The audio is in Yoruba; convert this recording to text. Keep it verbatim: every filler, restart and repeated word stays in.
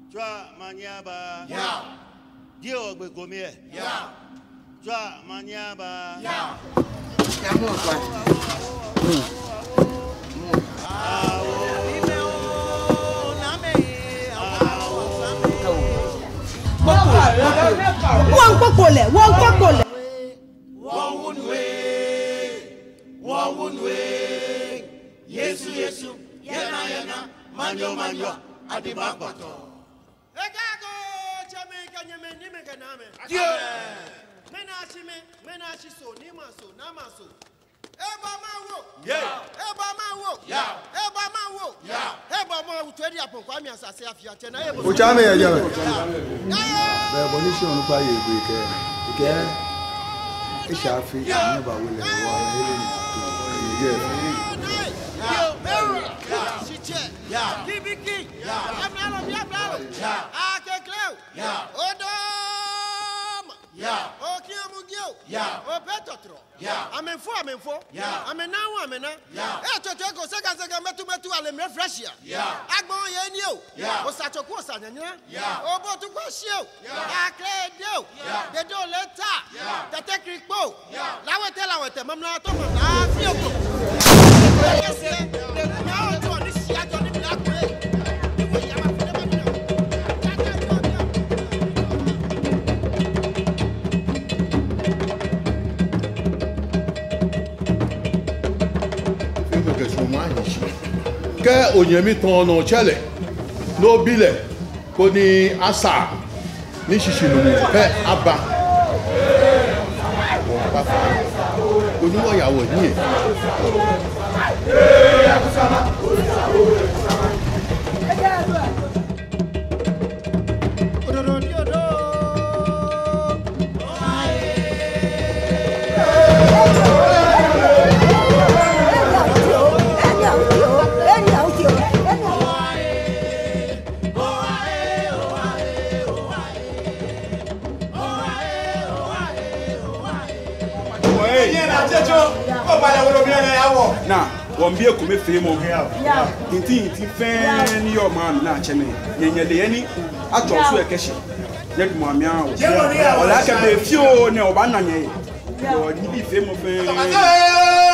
Twa Maniaba. Yeah. Dio Begomie. Yeah. Twa Maniaba. Yeah. One popole, one popole. One one way, one one way. Yesu Yesu, yana yana, manyo manyo, adibabato. Ekago, chame kanye me ni me kaname. Yeah. Menachi me, menachi so, ni maso, na maso. Eba mawo. Yeah. Eba mawo. Yeah. Eba mawo. Yeah. Eba mawo twedi apon kwa mi asase afia che na ebo. Uchame ya jawe. Be bonisi onu pa ye gbe ke. Ke e shafi ni ba wole wa hele ni. Yeah. Yeah. Chiche. Yeah. Kibiki. Yeah. Amnalo biabalo. Yeah. Akekleu. Yeah. Odom. Yeah. Okiamugio. Yeah. Opetotro. Yeah. Amenfo amenfo. Yeah. Amenawo amena. Yeah. E toteko sega sega metu metu ale me freshia. Yeah. Agbon ye ni o. Yeah. Osachoku osanyanya. Yeah. Obo tu kwashio. Yeah. Akledio. Yeah. De do leta. Yeah. Tete krikpo. Yeah. Lawete lawete mamna to na fioko. Yes. De now to ni sia to ni black way. Ke onyemi ton no chele no bile ko ni asa ni shishinu pe aba oni wo yawo ni e na wambie kume femo inti inti fen ni your man na chene nyenye de yani ato so ekeshi ne dum amia o la ka be fio ne o ba na nye o ni bi femo fe